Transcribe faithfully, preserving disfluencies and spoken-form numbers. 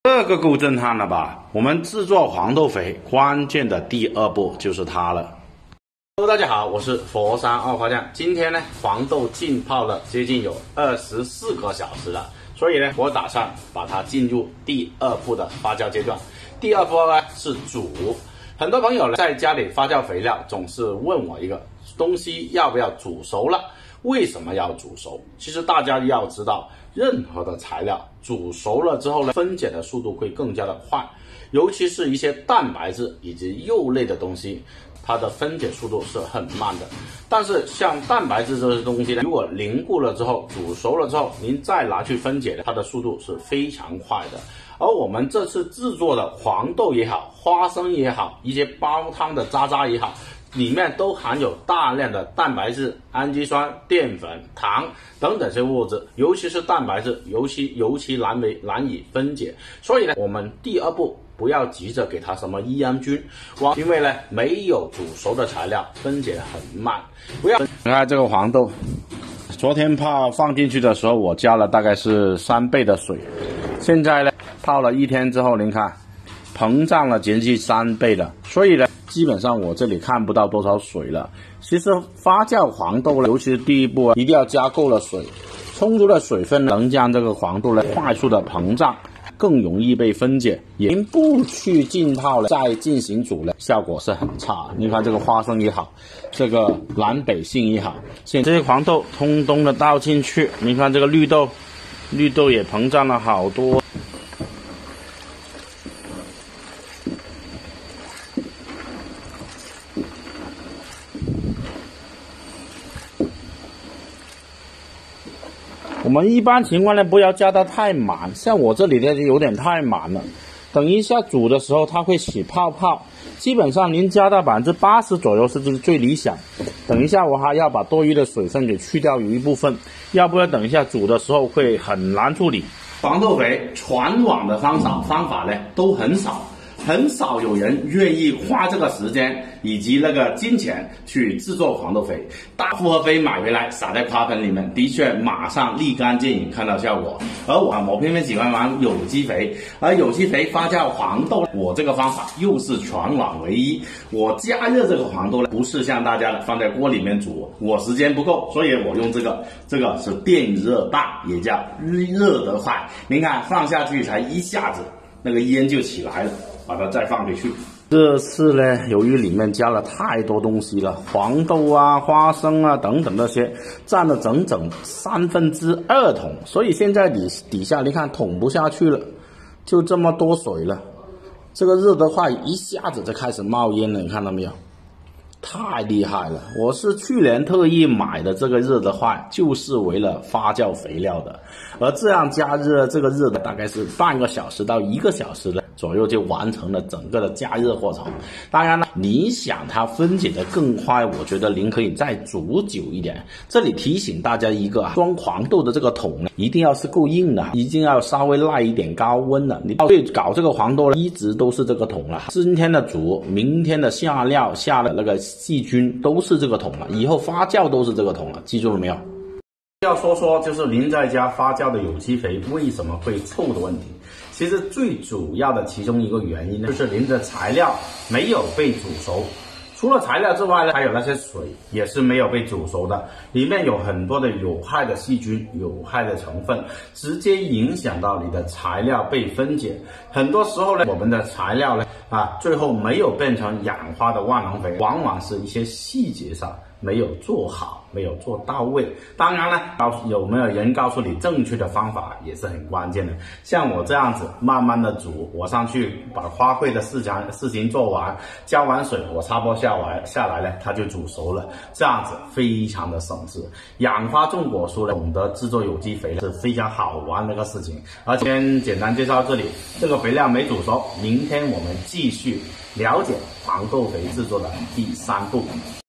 这个够震撼了吧？我们制作黄豆肥关键的第二步就是它了。Hello， 大家好，我是佛山二花匠。今天呢，黄豆浸泡了接近有二十四个小时了，所以呢，我打算把它进入第二步的发酵阶段。第二步呢是煮。很多朋友呢在家里发酵肥料，总是问我一个东西要不要煮熟了？为什么要煮熟？其实大家要知道，任何的材料煮熟了之后呢，分解的速度会更加的快，尤其是一些蛋白质以及肉类的东西，它的分解速度是很慢的。但是像蛋白质这些东西呢，如果凝固了之后，煮熟了之后，您再拿去分解，它的速度是非常快的。而我们这次制作的黄豆也好，花生也好，一些煲汤的渣渣也好，里面都含有大量的蛋白质、氨基酸、淀粉、糖等等这些物质，尤其是蛋白质，尤其尤其难为难以分解。所以呢，我们第二步不要急着给它什么益氨菌，因为呢没有煮熟的材料分解很慢。不要你看这个黄豆，昨天泡放进去的时候，我加了大概是三倍的水，现在呢泡了一天之后，您看膨胀了接近三倍了，所以呢。基本上我这里看不到多少水了。其实发酵黄豆呢，尤其是第一步啊，一定要加够了水，充足的水分能将这个黄豆呢快速的膨胀，更容易被分解。您不去浸泡了再进行煮呢，效果是很差。你看这个花生也好，这个南北杏也好，现在这些黄豆通通的倒进去，你看这个绿豆，绿豆也膨胀了好多。我们一般情况呢，不要加到太满，像我这里的有点太满了。等一下煮的时候，它会起泡泡。基本上您加到百分之八十左右是最理想。等一下我还要把多余的水分给去掉一部分，要不然等一下煮的时候会很难处理。黄豆肥传网的方法方法呢都很少。很少有人愿意花这个时间以及那个金钱去制作黄豆肥。大复合肥买回来撒在花盆里面，的确马上立竿见影，看到效果。而我我偏偏喜欢玩有机肥，而有机肥发酵黄豆，我这个方法又是全网唯一。我加热这个黄豆呢，不是像大家的放在锅里面煮，我时间不够，所以我用这个，这个是电热棒，也叫热得快。您看放下去才一下子，那个烟就起来了。把它再放回去。这次呢，由于里面加了太多东西了，黄豆啊、花生啊等等那些，占了整整三分之二桶，所以现在底底下你看桶不下去了，就这么多水了。这个热得快，一下子就开始冒烟了，你看到没有？太厉害了！我是去年特意买的这个热得快，就是为了发酵肥料的。而这样加热，这个热的大概是半个小时到一个小时的左右就完成了整个的加热过程。当然了，你想它分解的更快，我觉得您可以再煮久一点。这里提醒大家一个啊，装黄豆的这个桶呢，一定要是够硬的，一定要稍微耐一点高温的。你对搞这个黄豆呢，一直都是这个桶了。今天的煮，明天的下料下的那个细菌都是这个桶了，以后发酵都是这个桶了，记住了没有？要说说就是您在家发酵的有机肥为什么会臭的问题。其实最主要的其中一个原因呢，就是您的材料没有被煮熟。除了材料之外呢，还有那些水也是没有被煮熟的，里面有很多的有害的细菌、有害的成分，直接影响到你的材料被分解。很多时候呢，我们的材料呢啊，最后没有变成氧化的万能肥，往往是一些细节上没有做好，没有做到位。当然呢，有没有人告诉你正确的方法也是很关键的。像我这样子慢慢的煮，我上去把花卉的事情事情做完，浇完水，我插播下来下来呢，它就煮熟了。这样子非常的省事。养花种果树呢，懂得制作有机肥是非常好玩的一个事情。而今天简单介绍这里，这个肥料没煮熟，明天我们继续了解黄豆肥制作的第三步。